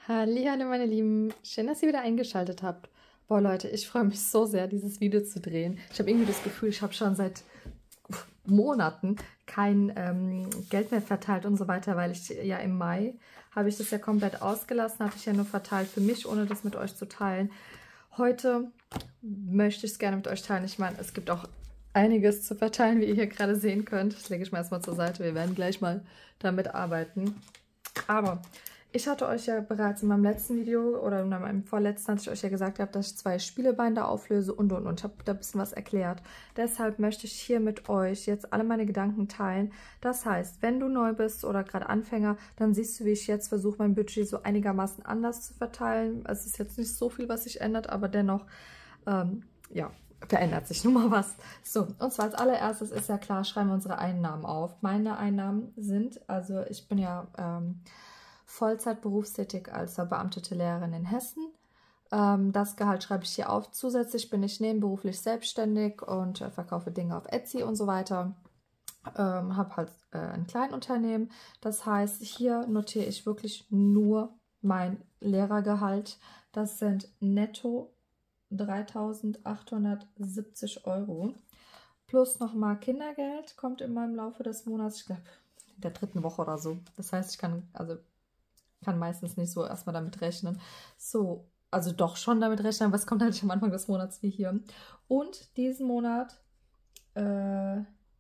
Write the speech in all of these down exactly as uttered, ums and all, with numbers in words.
Hallihallo meine Lieben, schön, dass ihr wieder eingeschaltet habt. Boah Leute, ich freue mich so sehr, dieses Video zu drehen. Ich habe irgendwie das Gefühl, ich habe schon seit Monaten kein ähm, Geld mehr verteilt und so weiter, weil ich ja im Mai habe ich das ja komplett ausgelassen, habe ich ja nur verteilt für mich, ohne das mit euch zu teilen. Heute möchte ich es gerne mit euch teilen. Ich meine, es gibt auch einiges zu verteilen, wie ihr hier gerade sehen könnt. Das lege ich mal erstmal zur Seite. Wir werden gleich mal damit arbeiten. Aber ich hatte euch ja bereits in meinem letzten Video oder in meinem vorletzten hatte ich euch ja gesagt, dass ich zwei Spielebeine auflöse und und und. Ich habe da ein bisschen was erklärt. Deshalb möchte ich hier mit euch jetzt alle meine Gedanken teilen. Das heißt, wenn du neu bist oder gerade Anfänger, dann siehst du, wie ich jetzt versuche, mein Budget so einigermaßen anders zu verteilen. Es ist jetzt nicht so viel, was sich ändert, aber dennoch, ähm, ja, verändert sich nun mal was. So, und zwar als allererstes ist ja klar, schreiben wir unsere Einnahmen auf. Meine Einnahmen sind, also ich bin ja ähm, Vollzeit berufstätig als verbeamtete Lehrerin in Hessen. Ähm, das Gehalt schreibe ich hier auf. Zusätzlich bin ich nebenberuflich selbstständig und äh, verkaufe Dinge auf Etsy und so weiter. Ähm, habe halt äh, ein Kleinunternehmen. Das heißt, hier notiere ich wirklich nur mein Lehrergehalt. Das sind netto dreitausendachthundertsiebzig Euro. Plus nochmal Kindergeld kommt in meinem Laufe des Monats, ich glaube, in der dritten Woche oder so. Das heißt, ich kann, also kann meistens nicht so erstmal damit rechnen. So, also doch schon damit rechnen, aber es kommt halt nicht am Anfang des Monats wie hier. Und diesen Monat äh,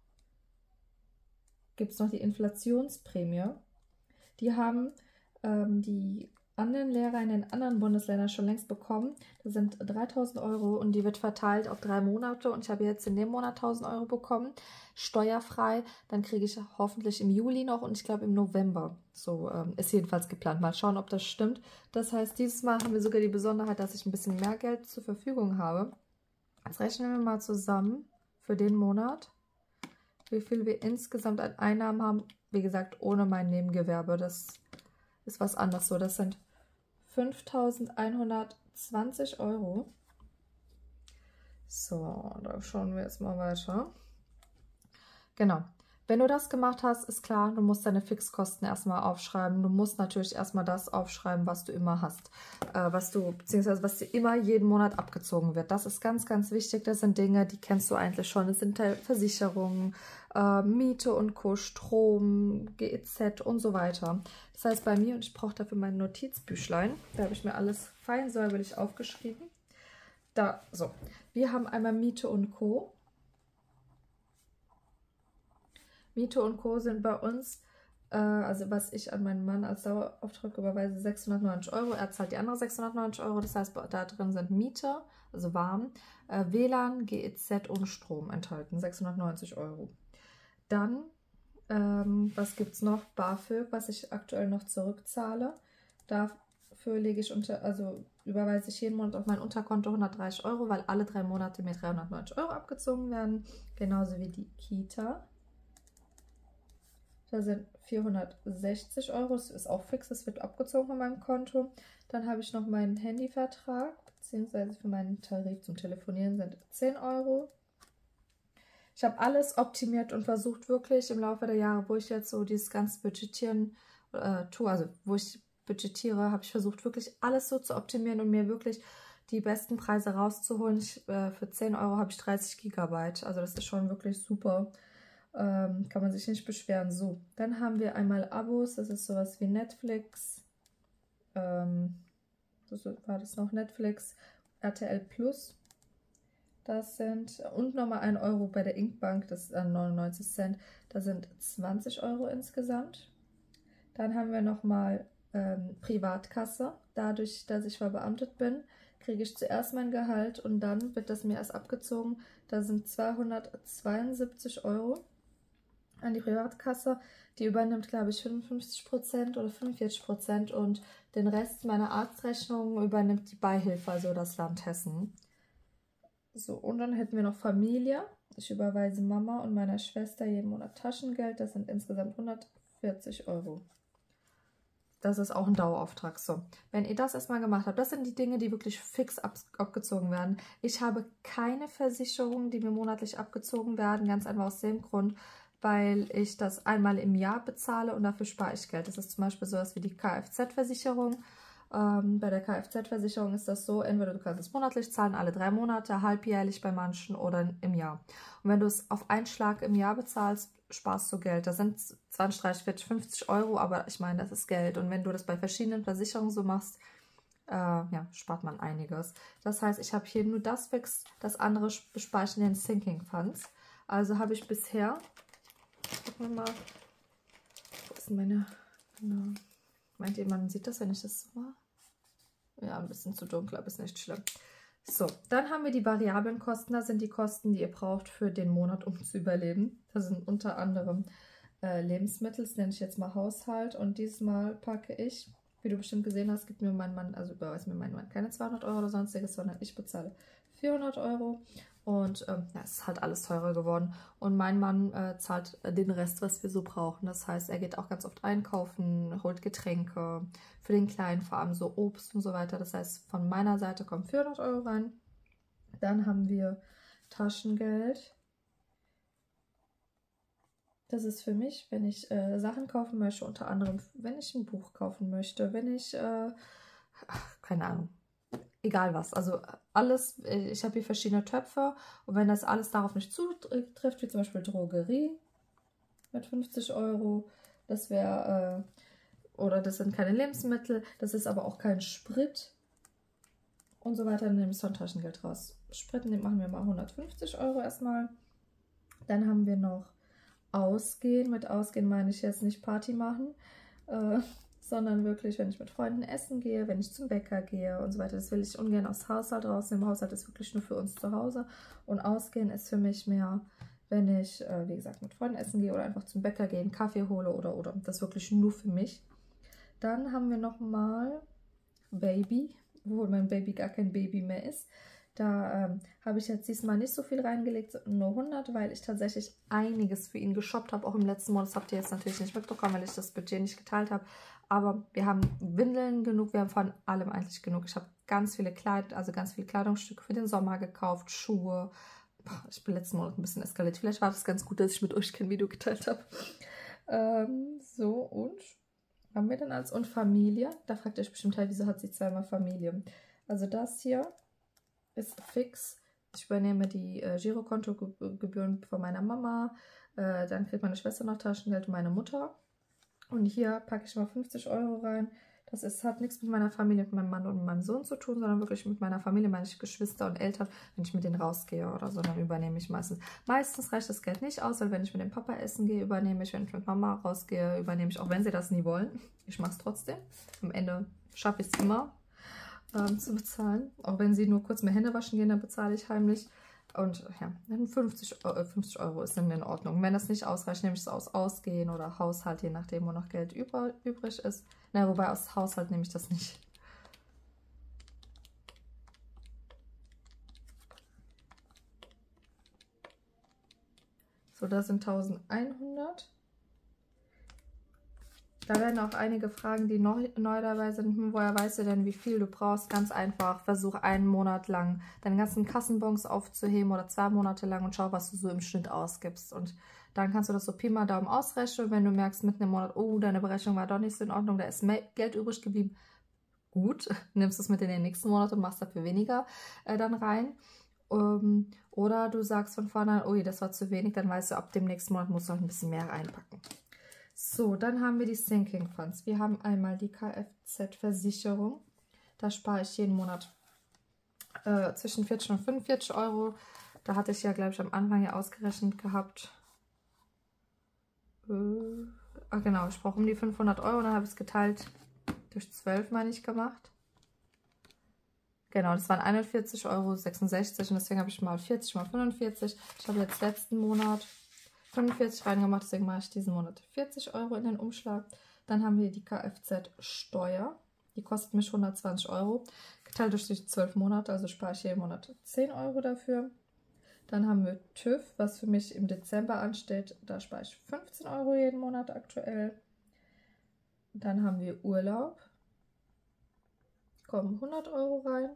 gibt es noch die Inflationsprämie. Die haben ähm, die anderen Lehrer in den anderen Bundesländern schon längst bekommen. Das sind dreitausend Euro und die wird verteilt auf drei Monate und ich habe jetzt in dem Monat tausend Euro bekommen, steuerfrei. Dann kriege ich hoffentlich im Juli noch und ich glaube im November. So ähm, ist jedenfalls geplant. Mal schauen, ob das stimmt. Das heißt, dieses Mal haben wir sogar die Besonderheit, dass ich ein bisschen mehr Geld zur Verfügung habe. Jetzt rechnen wir mal zusammen für den Monat, wie viel wir insgesamt an Einnahmen haben. Wie gesagt, ohne mein Nebengewerbe. Das ist was anderes so. Das sind fünftausendeinhundertzwanzig Euro. So, da schauen wir jetzt mal weiter. Genau. Wenn du das gemacht hast, ist klar, du musst deine Fixkosten erstmal aufschreiben. Du musst natürlich erstmal das aufschreiben, was du immer hast. Äh, was du, beziehungsweise was dir immer jeden Monat abgezogen wird. Das ist ganz, ganz wichtig. Das sind Dinge, die kennst du eigentlich schon. Das sind Versicherungen, äh, Miete und Co., Strom, G E Z und so weiter. Das heißt bei mir, und ich brauche dafür mein Notizbüchlein, da habe ich mir alles fein säuberlich aufgeschrieben. Da, so. Wir haben einmal Miete und Co. Miete und Co. sind bei uns, äh, also was ich an meinen Mann als Dauerauftrag überweise, sechshundertneunzig Euro. Er zahlt die anderen sechshundertneunzig Euro. Das heißt, da drin sind Miete, also warm, äh, W L A N, G E Z und Strom enthalten, sechshundertneunzig Euro. Dann, ähm, was gibt es noch? BAföG, was ich aktuell noch zurückzahle. Dafür lege ich unter, also überweise ich jeden Monat auf mein Unterkonto hundertdreißig Euro, weil alle drei Monate mir dreihundertneunzig Euro abgezogen werden. Genauso wie die Kita. Da sind vierhundertsechzig Euro, das ist auch fix, das wird abgezogen von meinem Konto. Dann habe ich noch meinen Handyvertrag, beziehungsweise für meinen Tarif zum Telefonieren sind zehn Euro. Ich habe alles optimiert und versucht wirklich im Laufe der Jahre, wo ich jetzt so dieses ganze Budgetieren äh, tue, also wo ich budgetiere, habe ich versucht wirklich alles so zu optimieren und mir wirklich die besten Preise rauszuholen. Ich, äh, für zehn Euro habe ich dreißig Gigabyte, also das ist schon wirklich super. Ähm, kann man sich nicht beschweren. So, dann haben wir einmal Abos, das ist sowas wie Netflix, ähm, was war das noch, Netflix, R T L Plus, das sind, und nochmal ein Euro bei der Inkbank, das ist neunundneunzig Cent, das sind zwanzig Euro insgesamt. Dann haben wir nochmal ähm, Privatkasse, dadurch, dass ich verbeamtet bin, kriege ich zuerst mein Gehalt und dann wird das mir erst abgezogen, da sind zweihundertzweiundsiebzig Euro. An die Privatkasse, die übernimmt, glaube ich, fünfundfünfzig Prozent oder fünfundvierzig Prozent und den Rest meiner Arztrechnung übernimmt die Beihilfe, also das Land Hessen. So, und dann hätten wir noch Familie. Ich überweise Mama und meiner Schwester jeden Monat Taschengeld, das sind insgesamt hundertvierzig Euro. Das ist auch ein Dauerauftrag. So, wenn ihr das erstmal gemacht habt, das sind die Dinge, die wirklich fix ab abgezogen werden. Ich habe keine Versicherungen, die mir monatlich abgezogen werden, ganz einfach aus dem Grund, weil ich das einmal im Jahr bezahle und dafür spare ich Geld. Das ist zum Beispiel sowas wie die Kfz-Versicherung. Ähm, bei der Kfz-Versicherung ist das so, entweder du kannst es monatlich zahlen, alle drei Monate, halbjährlich bei manchen oder im Jahr. Und wenn du es auf einen Schlag im Jahr bezahlst, sparst du Geld. Das sind zwanzig, dreißig, vierzig, fünfzig Euro, aber ich meine, das ist Geld. Und wenn du das bei verschiedenen Versicherungen so machst, äh, ja, spart man einiges. Das heißt, ich habe hier nur das fix, das andere speichern in den Sinking Funds. Also habe ich bisher, gucken wir mal, wo ist meine, genau. Meint ihr, man sieht das, wenn ich das so mache? Ja, ein bisschen zu dunkel, aber ist nicht schlimm. So, dann haben wir die variablen Kosten. Das sind die Kosten, die ihr braucht für den Monat, um zu überleben. Das sind unter anderem äh, Lebensmittel, das nenne ich jetzt mal Haushalt. Und diesmal packe ich, wie du bestimmt gesehen hast, gibt mir mein Mann, also überweist mir mein Mann keine zweihundert Euro oder sonstiges, sondern ich bezahle vierhundert Euro. Und ähm, ja, es ist halt alles teurer geworden. Und mein Mann äh, zahlt den Rest, was wir so brauchen. Das heißt, er geht auch ganz oft einkaufen, holt Getränke für den Kleinen, vor allem so Obst und so weiter. Das heißt, von meiner Seite kommen vierhundert Euro rein. Dann haben wir Taschengeld. Das ist für mich, wenn ich äh, Sachen kaufen möchte, unter anderem, wenn ich ein Buch kaufen möchte, wenn ich, äh, keine Ahnung, egal was, also alles, ich habe hier verschiedene Töpfe und wenn das alles darauf nicht zutrifft, wie zum Beispiel Drogerie mit fünfzig Euro, das wäre, äh, oder das sind keine Lebensmittel, das ist aber auch kein Sprit und so weiter, dann nehme ich so ein Taschengeld raus. Sprit machen wir mal hundertfünfzig Euro erstmal. Dann haben wir noch Ausgehen, mit Ausgehen meine ich jetzt nicht Party machen, äh, sondern wirklich, wenn ich mit Freunden essen gehe, wenn ich zum Bäcker gehe und so weiter. Das will ich ungern aus Haushalt rausnehmen. Haushalt ist wirklich nur für uns zu Hause. Und Ausgehen ist für mich mehr, wenn ich, äh, wie gesagt, mit Freunden essen gehe oder einfach zum Bäcker gehe, einen Kaffee hole oder, oder. Das ist wirklich nur für mich. Dann haben wir nochmal Baby, obwohl mein Baby gar kein Baby mehr ist. Da ähm, habe ich jetzt diesmal nicht so viel reingelegt, nur hundert, weil ich tatsächlich einiges für ihn geshoppt habe, auch im letzten Monat. Das habt ihr jetzt natürlich nicht mitbekommen, weil ich das Budget nicht geteilt habe. Aber wir haben Windeln genug, wir haben von allem eigentlich genug. Ich habe ganz viele Kleid, also ganz viele Kleidungsstücke für den Sommer gekauft, Schuhe. Boah, ich bin letzten Monat ein bisschen eskaliert. Vielleicht war das ganz gut, dass ich mit euch kein Video geteilt habe. Ähm, so, und haben wir dann als und Familie. Da fragt ihr euch bestimmt, hey, wieso hat sie zweimal Familie? Also das hier ist fix. Ich übernehme die äh, Girokontogebühren von meiner Mama. Äh, dann kriegt meine Schwester noch Taschengeld und meine Mutter. Und hier packe ich mal fünfzig Euro rein. Das ist, hat nichts mit meiner Familie, mit meinem Mann und meinem Sohn zu tun, sondern wirklich mit meiner Familie, meine Geschwister und Eltern, wenn ich mit denen rausgehe oder so, dann übernehme ich meistens. Meistens reicht das Geld nicht aus, weil wenn ich mit dem Papa essen gehe, übernehme ich, wenn ich mit Mama rausgehe, übernehme ich, auch wenn sie das nie wollen. Ich mache es trotzdem. Am Ende schaffe ich es immer ähm, zu bezahlen. Auch wenn sie nur kurz mehr Hände waschen gehen, dann bezahle ich heimlich. Und ja, fünfzig Euro ist dann in Ordnung. Wenn das nicht ausreicht, nehme ich es aus Ausgehen oder Haushalt, je nachdem, wo noch Geld über, übrig ist. Na, wobei aus Haushalt nehme ich das nicht. So, das sind eintausendeinhundert. Da werden auch einige Fragen, die neu, neu dabei sind. Hm, woher weißt du denn, wie viel du brauchst? Ganz einfach, versuch einen Monat lang deine ganzen Kassenbons aufzuheben oder zwei Monate lang und schau, was du so im Schnitt ausgibst. Und dann kannst du das so Pi mal Daumen ausrechnen. Wenn du merkst mitten im Monat, oh, deine Berechnung war doch nicht so in Ordnung, da ist mehr Geld übrig geblieben. Gut, nimmst es mit in den nächsten Monat und machst dafür weniger äh, dann rein. Um, oder du sagst von vornherein, oh, das war zu wenig, dann weißt du, ab dem nächsten Monat musst du halt ein bisschen mehr reinpacken. So, dann haben wir die Sinking Funds. Wir haben einmal die Kfz-Versicherung. Da spare ich jeden Monat äh, zwischen vierzig und fünfundvierzig Euro. Da hatte ich ja, glaube ich, am Anfang ja ausgerechnet gehabt. Äh, ach genau, ich brauche um die fünfhundert Euro. Dann habe ich es geteilt durch zwölf, meine ich, gemacht. Genau, das waren einundvierzig Euro sechsundsechzig und deswegen habe ich mal vierzig mal fünfundvierzig. Ich habe jetzt letzten Monat fünfundvierzig reingemacht, deswegen mache ich diesen Monat vierzig Euro in den Umschlag. Dann haben wir die Kfz-Steuer, die kostet mich hundertzwanzig Euro, geteilt durch die zwölf Monate, also spare ich jeden Monat zehn Euro dafür. Dann haben wir TÜV, was für mich im Dezember ansteht, da spare ich fünfzehn Euro jeden Monat aktuell. Dann haben wir Urlaub, kommen hundert Euro rein.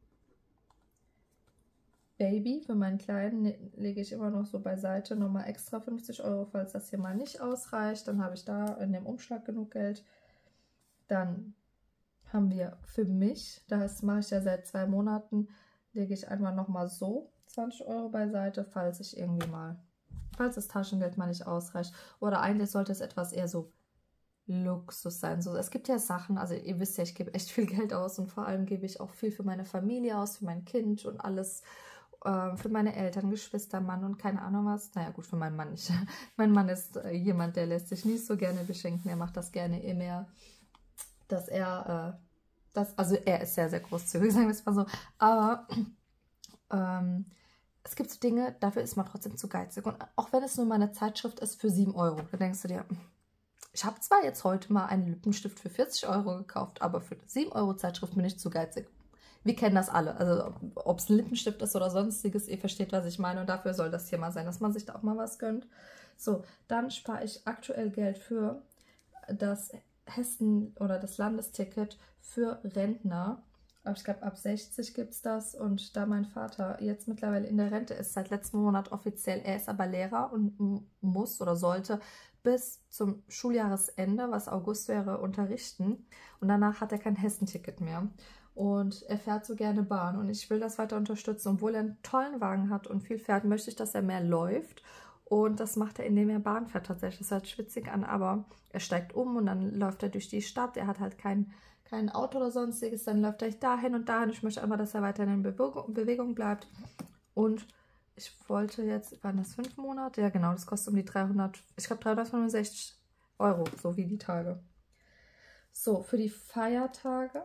Baby, für meinen Kleinen lege ich immer noch so beiseite, nochmal extra fünfzig Euro, falls das hier mal nicht ausreicht. Dann habe ich da in dem Umschlag genug Geld. Dann haben wir für mich, das mache ich ja seit zwei Monaten, lege ich einfach nochmal so zwanzig Euro beiseite, falls ich irgendwie mal, falls das Taschengeld mal nicht ausreicht. Oder eigentlich sollte es etwas eher so Luxus sein. So, es gibt ja Sachen, also ihr wisst ja, ich gebe echt viel Geld aus und vor allem gebe ich auch viel für meine Familie aus, für mein Kind und alles, äh, für meine Eltern, Geschwister, Mann und keine Ahnung was. Naja gut, für meinen Mann nicht. Mein Mann ist äh, jemand, der lässt sich nicht so gerne beschenken, er macht das gerne immer, dass er, äh, das, also er ist sehr, sehr großzügig, sagen wir es mal so, aber ähm, es gibt so Dinge, dafür ist man trotzdem zu geizig. Und auch wenn es nur mal eine Zeitschrift ist für sieben Euro, dann denkst du dir, ich habe zwar jetzt heute mal einen Lippenstift für vierzig Euro gekauft, aber für eine sieben Euro Zeitschrift bin ich zu geizig. Wir kennen das alle. Also ob es ein Lippenstift ist oder sonstiges, ihr versteht, was ich meine. Und dafür soll das hier mal sein, dass man sich da auch mal was gönnt. So, dann spare ich aktuell Geld für das Hessen- oder das Landesticket für Rentner. Aber ich glaube, ab sechzig gibt es das. Und da mein Vater jetzt mittlerweile in der Rente ist, seit letztem Monat offiziell, er ist aber Lehrer und muss oder sollte bis zum Schuljahresende, was August wäre, unterrichten. Und danach hat er kein Hessenticket mehr. Und er fährt so gerne Bahn. Und ich will das weiter unterstützen. Obwohl er einen tollen Wagen hat und viel fährt, möchte ich, dass er mehr läuft. Und das macht er, indem er Bahn fährt tatsächlich. Das hört schwitzig an, aber er steigt um und dann läuft er durch die Stadt. Er hat halt kein, kein Auto oder sonstiges. Dann läuft er dahin und dahin. Ich möchte einfach, dass er weiter in Bewegung, Bewegung bleibt. Und ich wollte jetzt, waren das fünf Monate? Ja genau, das kostet um die dreihundert, ich glaube dreihundertfünfundsechzig Euro, so wie die Tage. So, für die Feiertage,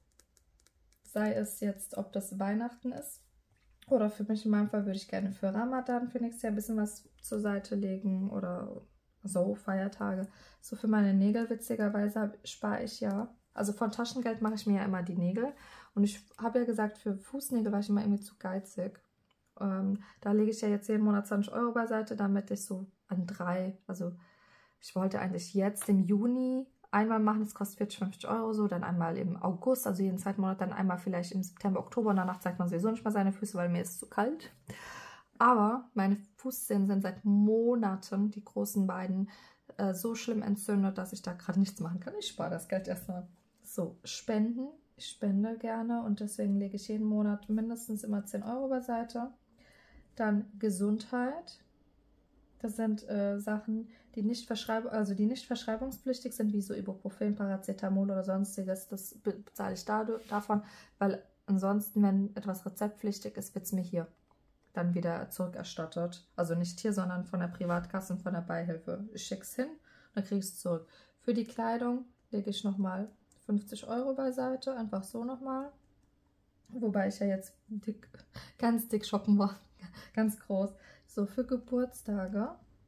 sei es jetzt, ob das Weihnachten ist, oder für mich in meinem Fall würde ich gerne für Ramadan für nächstes Jahr ein bisschen was zur Seite legen oder so, Feiertage. So für meine Nägel, witzigerweise, spare ich ja. Also von Taschengeld mache ich mir ja immer die Nägel. Und ich habe ja gesagt, für Fußnägel war ich immer irgendwie zu geizig. Ähm, da lege ich ja jetzt jeden Monat zwanzig Euro beiseite, damit ich so an drei, also ich wollte eigentlich jetzt im Juni einmal machen, das kostet vierzig, fünfzig Euro so, dann einmal im August, also jeden zweiten Monat, dann einmal vielleicht im September, Oktober und danach zeigt man sowieso nicht mal seine Füße, weil mir ist zu kalt. Aber meine Fußzehen sind seit Monaten, die großen beiden, äh, so schlimm entzündet, dass ich da gerade nichts machen kann. Ich spare das Geld erstmal. So, Spenden. Ich spende gerne und deswegen lege ich jeden Monat mindestens immer zehn Euro beiseite. Dann Gesundheit. Das sind äh, Sachen, die nicht, verschreib also die nicht verschreibungspflichtig sind, wie so Ibuprofen, Paracetamol oder sonstiges. Das bezahle ich dadurch, davon, weil ansonsten, wenn etwas rezeptpflichtig ist, wird es mir hier dann wieder zurückerstattet. Also nicht hier, sondern von der Privatkasse und von der Beihilfe. Ich schicke es hin und dann kriege ich es zurück. Für die Kleidung lege ich nochmal fünfzig Euro beiseite, einfach so nochmal. Wobei ich ja jetzt dick, ganz dick shoppen war, ganz groß. So, für Geburtstage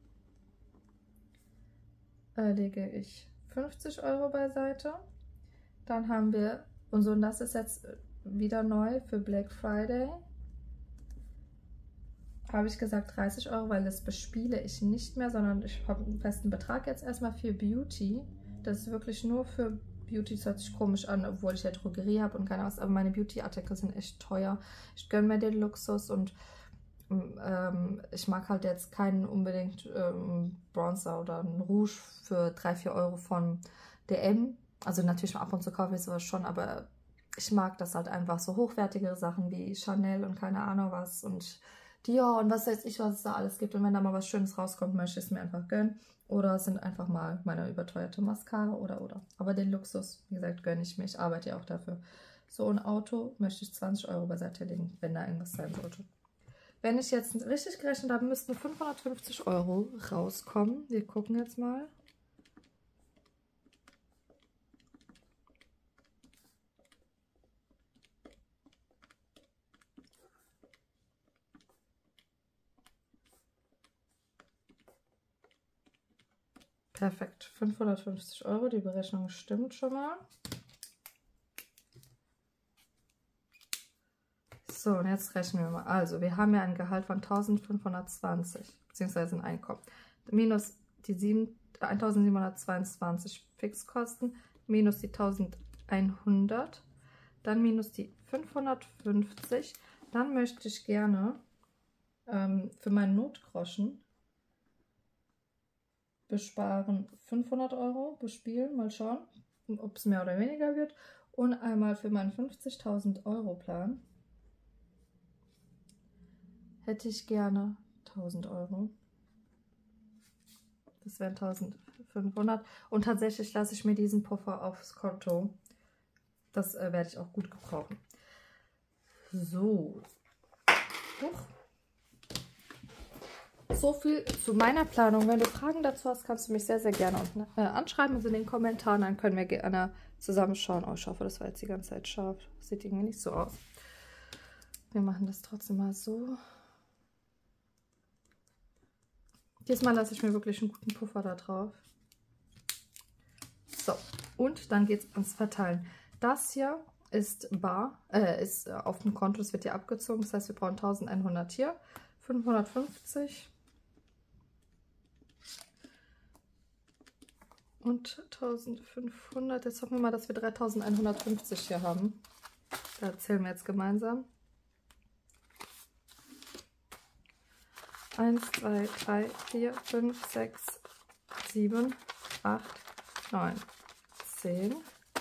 äh, lege ich fünfzig Euro beiseite. Dann haben wir, und so, und das ist jetzt wieder neu für Black Friday, habe ich gesagt dreißig Euro, weil das bespiele ich nicht mehr, sondern ich habe einen festen Betrag jetzt erstmal für Beauty. Das ist wirklich nur für Beauty, das hört sich komisch an, obwohl ich ja Drogerie habe und keine Ahnung was, aber meine Beauty-Artikel sind echt teuer. Ich gönne mir den Luxus und ähm, ich mag halt jetzt keinen unbedingt ähm, Bronzer oder einen Rouge für drei, vier Euro von D M. Also natürlich ab und zu kaufe ich sowas schon, aber ich mag das halt einfach, so hochwertigere Sachen wie Chanel und keine Ahnung was und Dior und was weiß ich, was es da alles gibt. Und wenn da mal was Schönes rauskommt, möchte ich es mir einfach gönnen. Oder es sind einfach mal meine überteuerte Mascara oder oder. Aber den Luxus, wie gesagt, gönne ich mir. Ich arbeite ja auch dafür. So ein Auto möchte ich zwanzig Euro beiseite legen, wenn da irgendwas sein sollte. Wenn ich jetzt richtig gerechnet habe, müssten fünfhundertfünfzig Euro rauskommen. Wir gucken jetzt mal. Perfekt, fünfhundertfünfzig Euro, die Berechnung stimmt schon mal. So, und jetzt rechnen wir mal. Also, wir haben ja ein Gehalt von eintausendfünfhundertzwanzig, beziehungsweise ein Einkommen. Minus die eintausendsiebenhundertzweiundzwanzig Fixkosten, minus die eintausendeinhundert, dann minus die fünfhundertfünfzig. Dann möchte ich gerne ähm, für meinen Notgroschen besparen fünfhundert Euro, bespielen, mal schauen, ob es mehr oder weniger wird. Und einmal für meinen fünfzigtausend Euro Plan hätte ich gerne tausend Euro. Das wären eintausendfünfhundert. Und tatsächlich lasse ich mir diesen Puffer aufs Konto. Das äh, werde ich auch gut gebrauchen. So. Huch. So viel zu meiner Planung. Wenn du Fragen dazu hast, kannst du mich sehr, sehr gerne unten, äh, anschreiben. Also in den Kommentaren, dann können wir gerne zusammenschauen. Oh, ich hoffe, das war jetzt die ganze Zeit scharf. Sieht irgendwie nicht so aus. Wir machen das trotzdem mal so. Diesmal lasse ich mir wirklich einen guten Puffer da drauf. So, und dann geht es ans Verteilen. Das hier ist bar, äh, ist auf dem Konto, das wird hier abgezogen. Das heißt, wir brauchen eintausendeinhundert hier, fünfhundertfünfzig und eintausendfünfhundert. Jetzt hoffen wir mal, dass wir dreitausendeinhundertfünfzig hier haben. Da zählen wir jetzt gemeinsam. eins, zwei, drei, vier, fünf, sechs, sieben, acht, neun, zehn.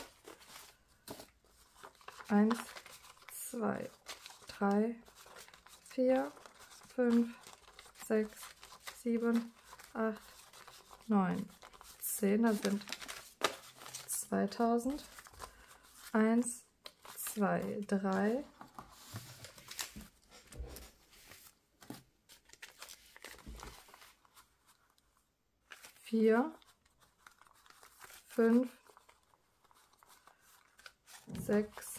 eins, zwei, drei, vier, fünf, sechs, sieben, acht, neun, zehn. Das sind zweitausend. eins, zwei, drei. vier, fünf, sechs,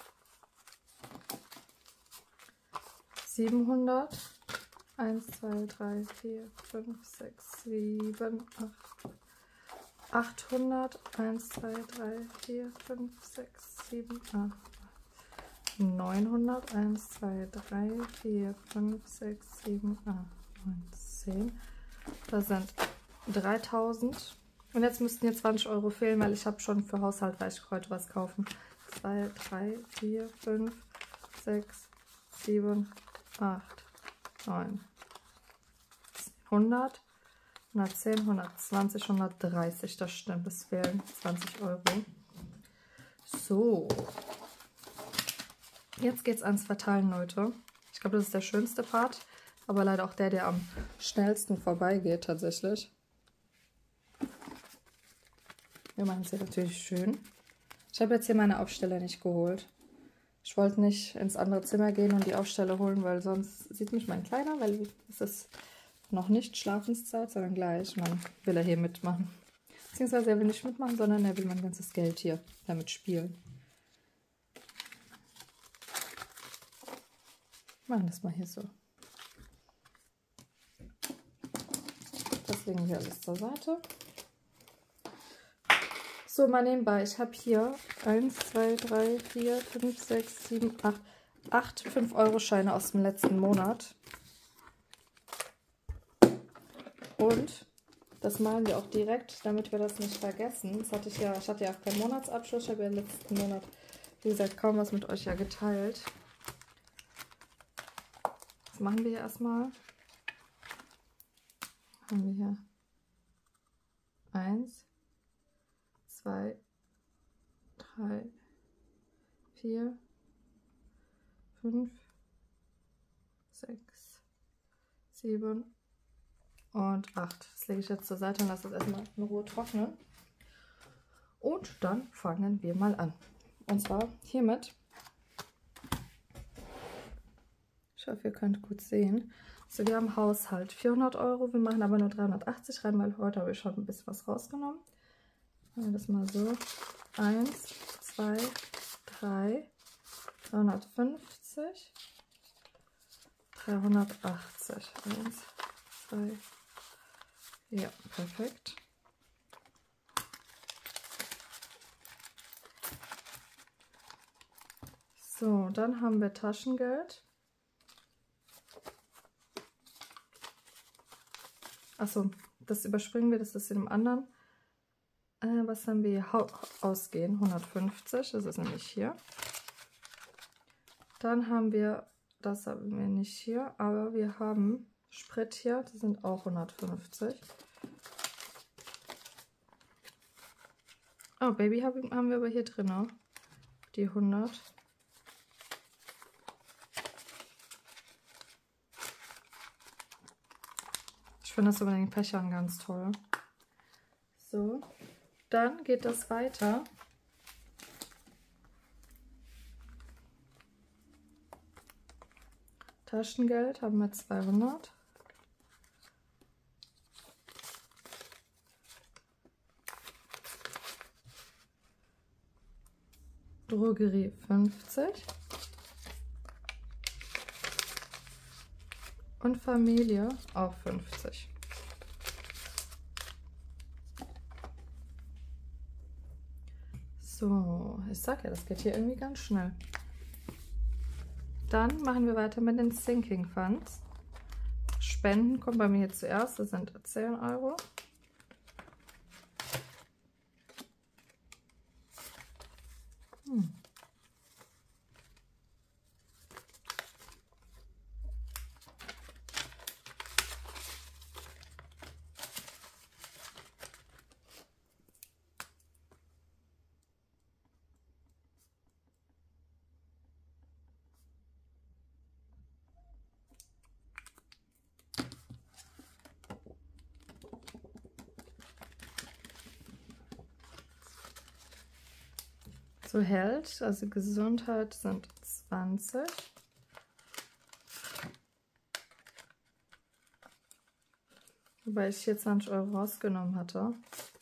siebenhundert. eins, zwei, drei, vier, fünf, sechs, sieben, acht. achthundert. eins, zwei, drei, vier, fünf, sechs, sieben, acht. neunhundert. eins, zwei, drei, vier, fünf, sechs, sieben, acht, neun, zehn. Da sind dreitausend. Und jetzt müssten hier zwanzig Euro fehlen, weil ich habe schon für Haushalt, weil ich heute was kaufen. zwei, drei, vier, fünf, sechs, sieben, acht, neun, hundert, hundertzehn, hundertzwanzig, hundertdreißig. Das stimmt, es fehlen zwanzig Euro. So. Jetzt geht es ans Verteilen, Leute. Ich glaube, das ist der schönste Part, aber leider auch der, der am schnellsten vorbeigeht, tatsächlich. Wir machen es hier natürlich schön. Ich habe jetzt hier meine Aufsteller nicht geholt. Ich wollte nicht ins andere Zimmer gehen und die Aufsteller holen, weil sonst sieht mich mein Kleiner, weil es ist noch nicht Schlafenszeit, sondern gleich. Und dann will er hier mitmachen. Beziehungsweise er will nicht mitmachen, sondern er will mein ganzes Geld hier damit spielen. Wir machen das mal hier so. Das legen wir alles zur Seite. So, mal nebenbei. Ich habe hier eins, zwei, drei, vier, fünf, sechs, sieben, acht, acht fünf Euro Scheine aus dem letzten Monat. Und das malen wir auch direkt, damit wir das nicht vergessen. Das hatte ich ja, ich hatte ja auch keinen Monatsabschluss. Ich habe ja im letzten Monat, wie gesagt, kaum was mit euch ja geteilt. Das machen wir hier erstmal. Haben wir hier eins, zwei, drei, vier, fünf, sechs, sieben und acht. Das lege ich jetzt zur Seite und lasse das erstmal in Ruhe trocknen. Und dann fangen wir mal an. Und zwar hiermit. Ich hoffe, ihr könnt gut sehen. So, wir haben Haushalt vierhundert Euro. Wir machen aber nur dreihundertachtzig rein, weil heute habe ich schon ein bisschen was rausgenommen. Machen wir das mal so. eins, zwei, drei, dreihundertfünfzig, dreihundertachtzig. eins, zwei, ja, perfekt. So, dann haben wir Taschengeld. Achso, das überspringen wir, das ist in dem anderen. Äh, was haben wir hier? Ausgehen, hundertfünfzig, das ist nämlich hier. Dann haben wir, das haben wir nicht hier, aber wir haben Sprit hier, das sind auch hundertfünfzig. Oh, Baby haben wir aber hier drin. die hundert. Ich finde das über den Pechern ganz toll. So, dann geht das weiter. Taschengeld haben wir zweihundert. Drogerie fünfzig. Und Familie auch fünfzig. So, ich sag ja, das geht hier irgendwie ganz schnell. Dann machen wir weiter mit den Sinking Funds. Spenden kommt bei mir zuerst, das sind zehn Euro. Hm. So Health, also Gesundheit, sind zwanzig. Wobei ich hier zwanzig Euro rausgenommen hatte.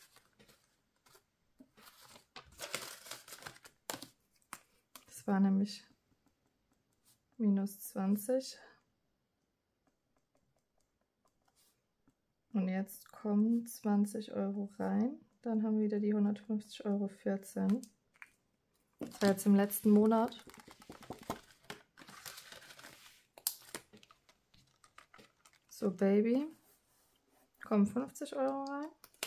Das war nämlich minus zwanzig. Und jetzt kommen zwanzig Euro rein. Dann haben wir wieder die hundertfünfzig Euro vierzehn. Das war jetzt im letzten Monat. So, Baby. Kommen fünfzig Euro rein.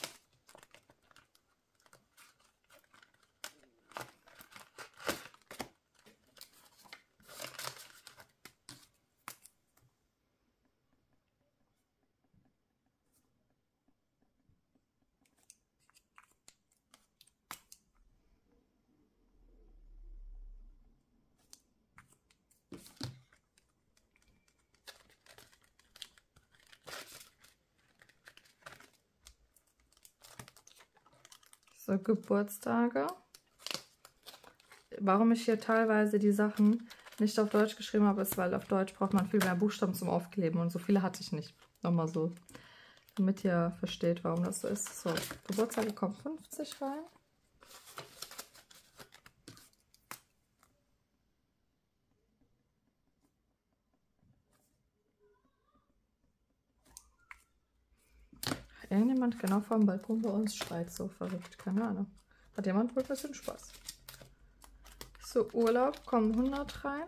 So, Geburtstage. Warum ich hier teilweise die Sachen nicht auf Deutsch geschrieben habe, ist, weil auf Deutsch braucht man viel mehr Buchstaben zum Aufkleben und so viele hatte ich nicht. Nochmal so, damit ihr versteht, warum das so ist. So, Geburtstage kommen fünfzig rein. Irgendjemand genau vor dem Balkon bei uns schreit so verrückt, keine Ahnung. Hat jemand wohl ein bisschen Spaß. So, Urlaub kommen hundert rein.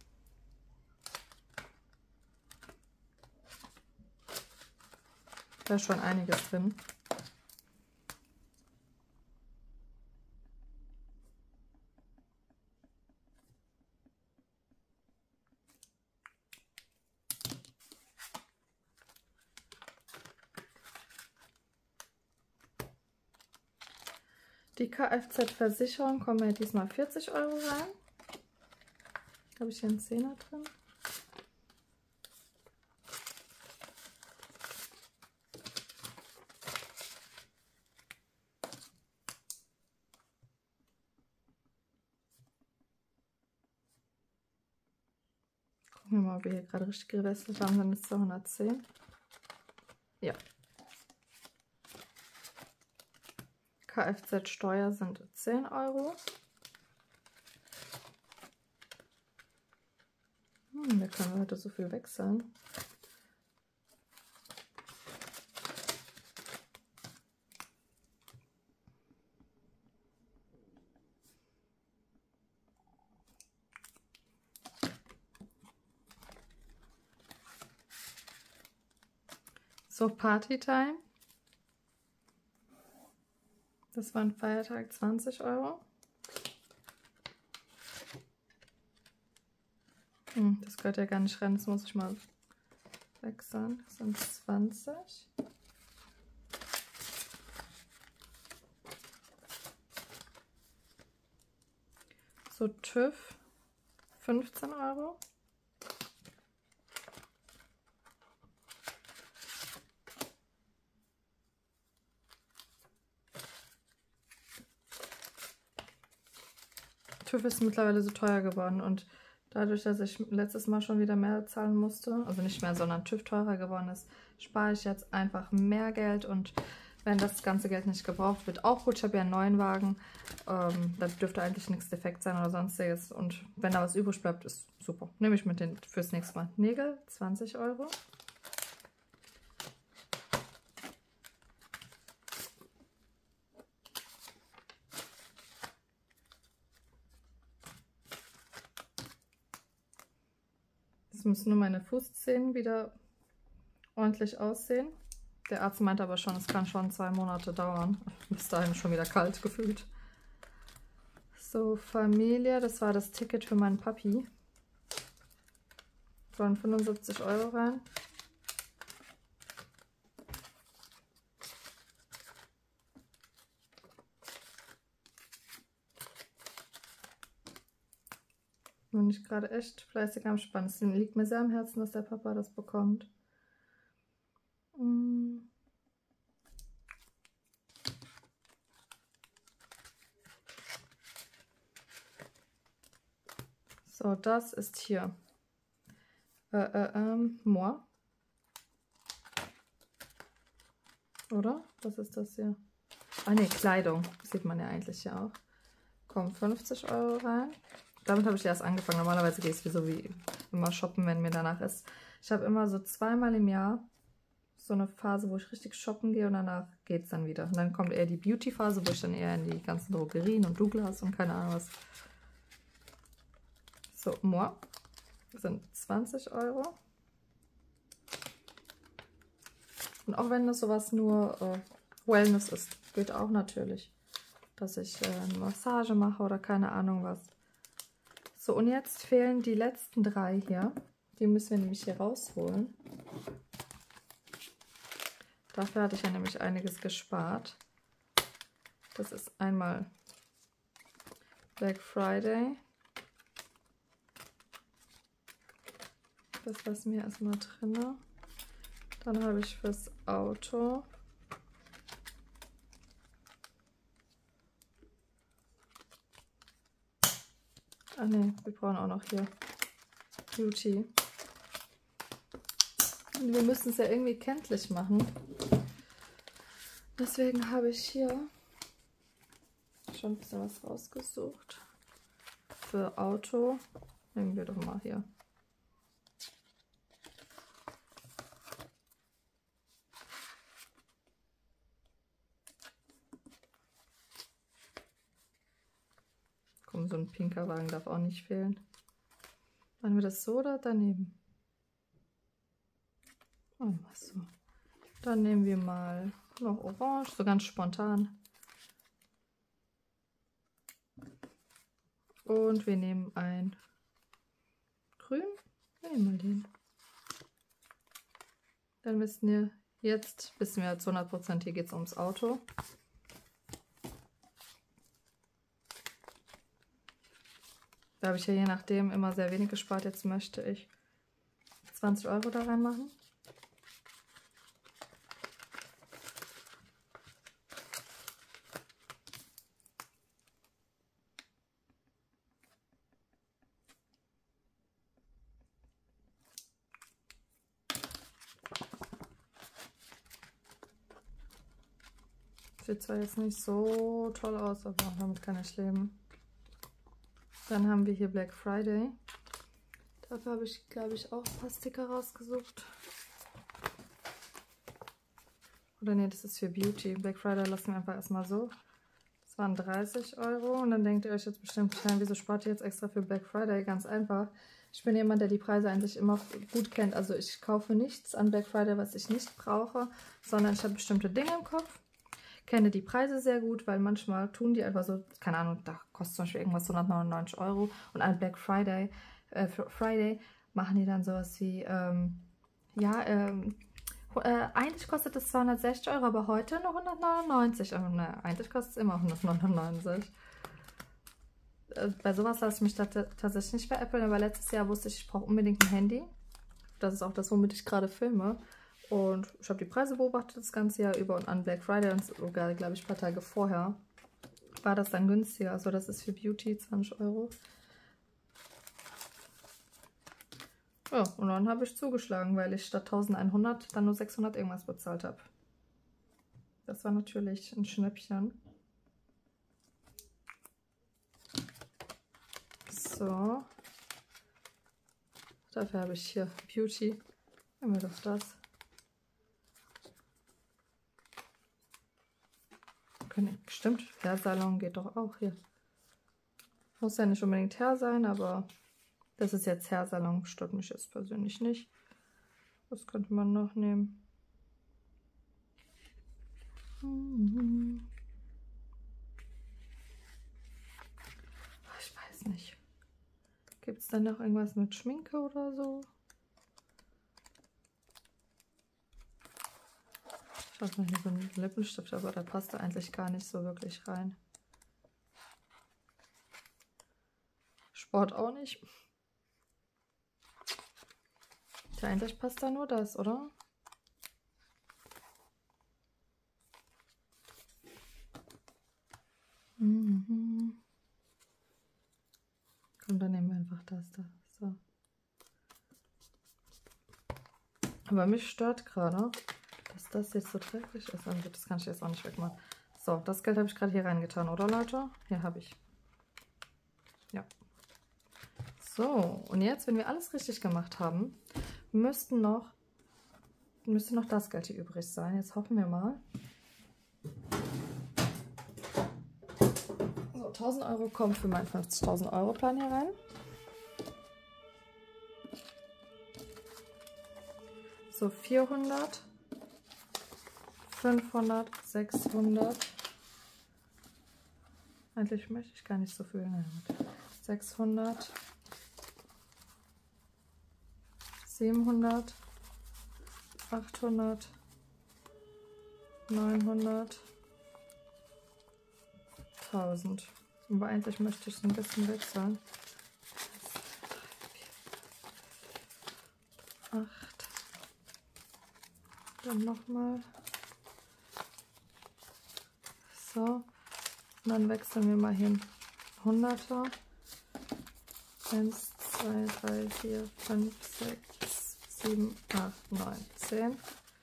Da ist schon einiges drin. Die Kfz-Versicherung kommen ja diesmal vierzig Euro rein. Habe ich hier einen Zehner drin? Gucken wir mal, ob wir hier gerade richtig gewechselt haben, dann ist es zweihundertzehn. Ja. Kfz-Steuer sind zehn Euro. Hm, da können wir heute so viel wechseln. So, Partytime. Das war ein Feiertag, zwanzig Euro. Hm, das gehört ja gar nicht rein, das muss ich mal wechseln. Das sind zwanzig. So, So TÜV, fünfzehn Euro. TÜV ist mittlerweile so teuer geworden und dadurch, dass ich letztes Mal schon wieder mehr zahlen musste, also nicht mehr, sondern TÜV teurer geworden ist, spare ich jetzt einfach mehr Geld und wenn das ganze Geld nicht gebraucht wird, auch gut. Ich habe ja einen neuen Wagen, ähm, da dürfte eigentlich nichts defekt sein oder sonstiges und wenn da was übrig bleibt, ist super. Nehme ich mit den fürs nächste Mal. Nägel, zwanzig Euro. Jetzt müssen nur meine Fußzehen wieder ordentlich aussehen. Der Arzt meinte aber schon, es kann schon zwei Monate dauern. Bis dahin schon wieder kalt gefühlt. So, Familie, das war das Ticket für meinen Papi. Sollen fünfundsiebzig Euro rein. Bin ich gerade echt fleißig am Spannen. Es liegt mir sehr am Herzen, dass der Papa das bekommt. So, das ist hier äh, äh, ähm, Moi. Oder? Was ist das hier? Ah ne, Kleidung. Sieht man ja eigentlich ja auch. Kommen fünfzig Euro rein. Damit habe ich erst angefangen. Normalerweise gehe ich so wie immer shoppen, wenn mir danach ist. Ich habe immer so zweimal im Jahr so eine Phase, wo ich richtig shoppen gehe und danach geht es dann wieder. Und dann kommt eher die Beauty-Phase, wo ich dann eher in die ganzen Drogerien und Douglas und keine Ahnung was. So, Moi sind zwanzig Euro. Und auch wenn das sowas nur äh, Wellness ist, geht auch natürlich, dass ich äh, eine Massage mache oder keine Ahnung was. So, und jetzt fehlen die letzten drei hier. Die müssen wir nämlich hier rausholen. Dafür hatte ich ja nämlich einiges gespart. Das ist einmal Black Friday. Das lassen wir erstmal drin. Dann habe ich fürs Auto Ah ne, wir brauchen auch noch hier Beauty. Und wir müssen es ja irgendwie kenntlich machen. Deswegen habe ich hier schon ein bisschen was rausgesucht. Für Auto nehmen wir doch mal hier. Komm, so ein pinker Wagen darf auch nicht fehlen. Machen wir das so oder daneben? Oh, was so. Dann nehmen wir mal noch Orange, so ganz spontan. Und wir nehmen ein Grün. Wir nehmen mal den. Dann wissen wir, jetzt wissen wir zu hundert Prozent, hier geht es ums Auto. Da habe ich ja je nachdem immer sehr wenig gespart. Jetzt möchte ich zwanzig Euro da reinmachen. Sieht zwar jetzt nicht so toll aus, aber damit kann ich leben. Dann haben wir hier Black Friday. Dafür habe ich, glaube ich, auch ein paar Sticker rausgesucht. Oder nee, das ist für Beauty. Black Friday lassen wir einfach erstmal so. Das waren dreißig Euro. Und dann denkt ihr euch jetzt bestimmt, wieso spart ihr jetzt extra für Black Friday? Ganz einfach. Ich bin jemand, der die Preise eigentlich immer gut kennt. Also ich kaufe nichts an Black Friday, was ich nicht brauche, sondern ich habe bestimmte Dinge im Kopf. Kenne die Preise sehr gut, weil manchmal tun die einfach so, keine Ahnung, da kostet zum Beispiel irgendwas hundertneunundneunzig Euro und an Black Friday, äh, Friday machen die dann sowas wie, ähm, ja, ähm, äh, eigentlich kostet es zweihundertsechzig Euro, aber heute nur hundertneunundneunzig. Und, ne, eigentlich kostet es immer hundertneunundneunzig. äh, bei sowas lasse ich mich da tatsächlich nicht veräppeln, aber letztes Jahr wusste ich, ich brauche unbedingt ein Handy. Das ist auch das, womit ich gerade filme. Und ich habe die Preise beobachtet das ganze Jahr über und an Black Friday und sogar, glaube ich, ein paar Tage vorher war das dann günstiger. Also das ist für Beauty zwanzig Euro. Ja, und dann habe ich zugeschlagen, weil ich statt eintausendeinhundert dann nur sechshundert irgendwas bezahlt habe. Das war natürlich ein Schnäppchen. So. Dafür habe ich hier Beauty. Nehmen wir doch das. Okay, stimmt, Hairsalon geht doch auch hier. Muss ja nicht unbedingt Hair sein, aber das ist jetzt Hairsalon, stört mich jetzt persönlich nicht. Was könnte man noch nehmen? Ich weiß nicht. Gibt es da noch irgendwas mit Schminke oder so? Ich weiß nicht, hier so ein Lippenstift, aber da passt da eigentlich gar nicht so wirklich rein. Sport auch nicht. Tja, eigentlich passt da nur das, oder? Mhm. Komm, dann nehmen wir einfach das da. So. Aber mich stört gerade, dass das jetzt so dreckig ist. Also das kann ich jetzt auch nicht wegmachen. So, das Geld habe ich gerade hier reingetan, oder Leute? Hier habe ich. Ja. So, und jetzt, wenn wir alles richtig gemacht haben, müssten noch, müsste noch das Geld hier übrig sein. Jetzt hoffen wir mal. So, tausend Euro kommen für meinen fünfzigtausend Euro Plan hier rein. So, vierhundert, fünfhundert, sechshundert. Eigentlich möchte ich gar nicht so viel. sechshundert, siebenhundert, achthundert, neunhundert, tausend. Aber eigentlich möchte ich es ein bisschen wechseln. acht. Dann nochmal. So. Und dann wechseln wir mal hier einen Hunderter. eins, zwei, drei, vier, fünf, sechs, sieben, acht, neun, zehn.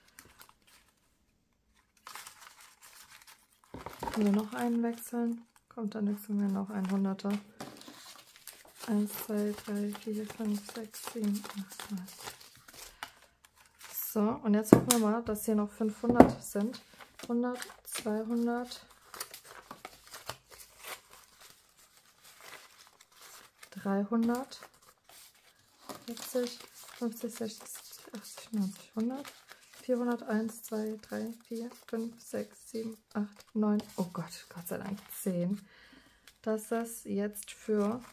Können wir noch einen wechseln? Kommt, dann wechseln wir noch einen Hunderter. eins, zwei, drei, vier, fünf, sechs, sieben, acht, neun. So, und jetzt hoffen wir mal, dass hier noch fünfhundert sind. hundert, zweihundert, dreihundert, vierzig, fünfzig, sechzig, achtzig, neunzig, hundert, vierhundert, eins, zwei, drei, vier, fünf, sechs, sieben, acht, neun, oh Gott, Gott sei Dank zehn. Das ist jetzt für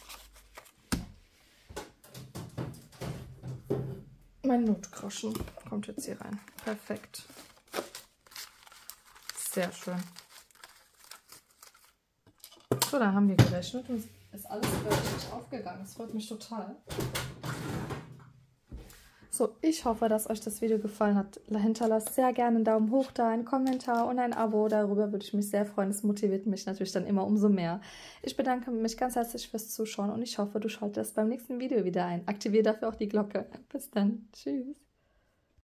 mein Notgroschen. Kommt jetzt hier rein. Perfekt. Sehr schön. So, dann haben wir gerechnet und ist alles wirklich aufgegangen. Das freut mich total. So, ich hoffe, dass euch das Video gefallen hat. Hinterlasst sehr gerne einen Daumen hoch da, einen Kommentar und ein Abo. Darüber würde ich mich sehr freuen. Das motiviert mich natürlich dann immer umso mehr. Ich bedanke mich ganz herzlich fürs Zuschauen und ich hoffe, du schaltest beim nächsten Video wieder ein. Aktiviere dafür auch die Glocke. Bis dann. Tschüss.